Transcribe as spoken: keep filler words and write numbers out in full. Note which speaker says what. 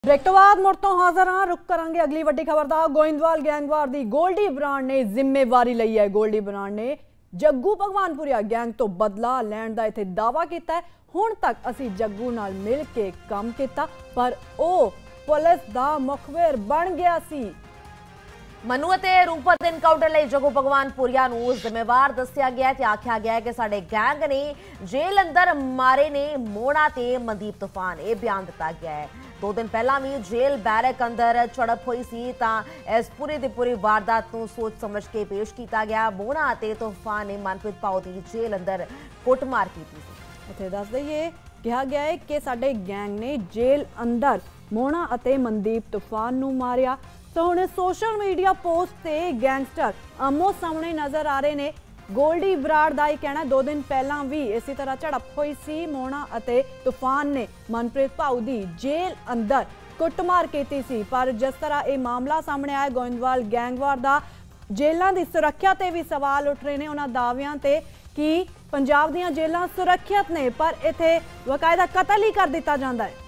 Speaker 1: Break तो बाद मुड़ तो हाजिर हाँ। रुक करांगे अगली वड्डी खबर दा। गोइंदवाल गैंगवार दी गोल्डी बराड़ ने जिम्मेवारी लई है। गोल्डी बराड़ ने जग्गू भगवानपुरिया गैंग तो बदला लैण दा इत्थे दावा कीता है। हुण तक असी जग्गू नाल मिल के काम कीता पर ओ पुलिस दा मुखबिर बन गया सी।
Speaker 2: मनु ते रूपत इनकाउंटर लई जग्गू भगवानपुरिया नूं जिम्मेवार दस्सिया गया ते आख्या गया है कि साडे गैंग ने जेल अंदर मारे ने मोना ते मनदीप तूफान। यह बयान दिता गया है। दो दिन पहला भी जेल बैरक अंदर झड़प हुई सी तां इस पूरी दी पूरी वारदात नूं सोच समझ के पेश किया गया। मोना ते तूफान ने मनप्रीत भाऊ दी जेल अंदर कुटमार की सी।
Speaker 1: इत्थे दस दईए कहा गया है कि साडे गैंग ने जेल अंदर मोना अते मनदीप तूफान नूं मारिया। तो हुण सोशल मीडिया पोस्ट से गैंगस्टर आमो सामने नजर आ रहे ने। गोल्डी बराड़ दा कहना दो दिन पहला भी इसी तरह झड़प हुई सी। मोना अते तूफान ने मनप्रीत भाऊ दी जेल अंदर कुटमार की सी। पर जिस तरह यह मामला सामने आया गोइंदवाल गैंगवार दा जेलों की सुरक्षा ते भी सवाल उठ रहे हैं। उन्होंने दावियां ते कि पंजाब दीयां जेलां सुरक्षित ने पर इत्थे बकायदा कतल ही कर दिता जाता है।